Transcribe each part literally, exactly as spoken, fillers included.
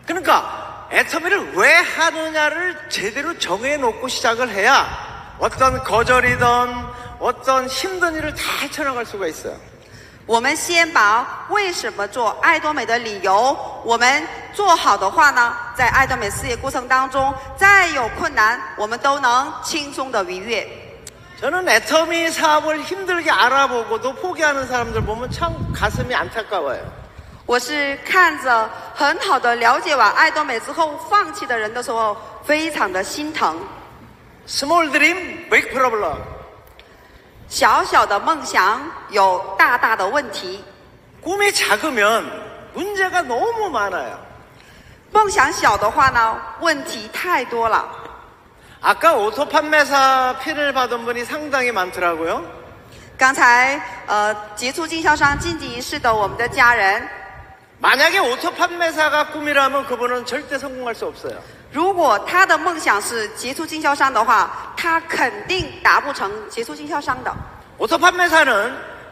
그러니까 애터미를 왜 하느냐를 제대로 정해놓고 시작을 해야 어떤 거절이든 어떤 힘든 일을 다 헤쳐나갈 수가 있어요. 我们先把为什么做爱多美的理由，我们做好的话呢，在爱多美事业过程当中，再有困难，我们都能轻松的逾越。 저는 애터미 사업을 힘들게 알아보고도 포기하는 사람들 보면 참 가슴이 안타까워요. 我是看着很好的了解完爱多美之后放弃的人的时候，非常的心疼。 Small dream, big problem. 小小的梦想有大大的问题。 꿈이 작으면 문제가 너무 많아요. 梦想小的话呢，问题太多了。 아까 오토 판매사 피를 받은 분이 상당히 많더라고요. 刚才呃，杰出经销商晋级仪式的我们的家人， 만약에 오토 판매사가 꿈이라면 그분은 절대 성공할 수 없어요. 如果他的梦想是杰出经销商的话，他肯定达不成杰出经销商的。 오토 판매사는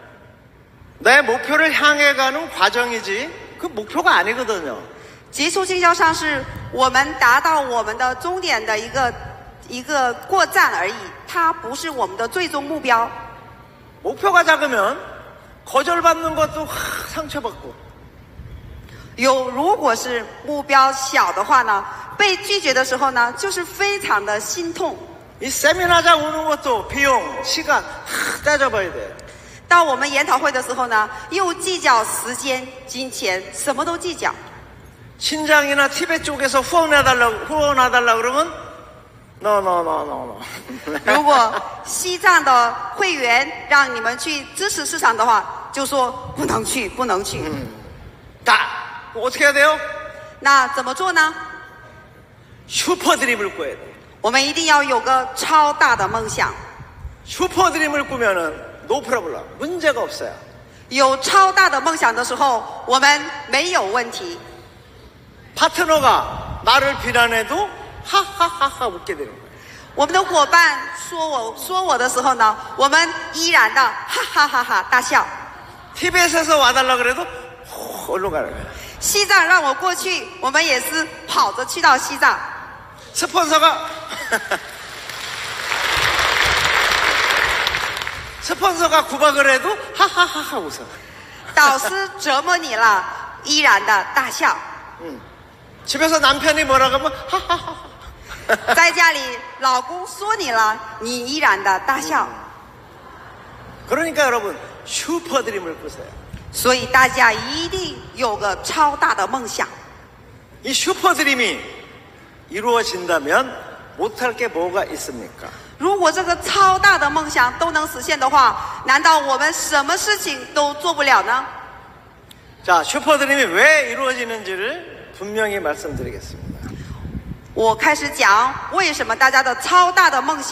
내 목표를 향해 가는 과정이지 그 목표가 아니거든요. 杰出经销商是我们达到我们的终点的一个一个过站而已，它不是我们的最终目标。 목표가 작으면 거절받는 것도 상처받고 有如果是目标小的话呢，被拒绝的时候呢，就是非常的心痛。 이 세미나장 오는 것도 비용, 시간 따져봐야 돼요. 到我们研讨会的时候呢，又计较时间、金钱，什么都计较。 신장이나 티베트 쪽에서 후원해달라고 후원해달라고 그러면 no no no no no. 如果西藏的会员让你们去支持市场的话，就说不能去，不能去。 다 어떻게 해야 돼요? 那怎么做呢？ 슈퍼드림을 꿔야 돼요. 我们一定要有个超大的梦想。 슈퍼드림을 꾸면은 no problem. 문제가 없어요. 有超大的梦想的时候，我们没有问题。 파트너가 나를 비난해도 하하하하 웃게 되는 거예요. 我们的伙伴说我说我的时候呢，我们依然的哈哈哈哈大笑。 티베트에서 와달라 그래도 얼른 가는 거예요. 西藏让我过去，我们也是跑着去到西藏。 스폰서가 스폰서가 구박을 해도 하하하하 웃어. 导师折磨你了，依然的大笑。 음. 집에서 남편이 뭐라 그러면 하하하하. 在家里，老公说你了，你依然的大笑。 그러니까 여러분 슈퍼드림을 꾸세요. 所以大家一定有个超大的梦想。 이 슈퍼드림이 이루어진다면 못할 게 뭐가 있습니까? 如果这个超大的梦想都能实现的话，难道我们什么事情都做不了呢？ 자, 슈퍼드림이 왜 이루어지는지를 분명히 말씀드리겠습니다. 我开始讲为什么大家的超大的梦想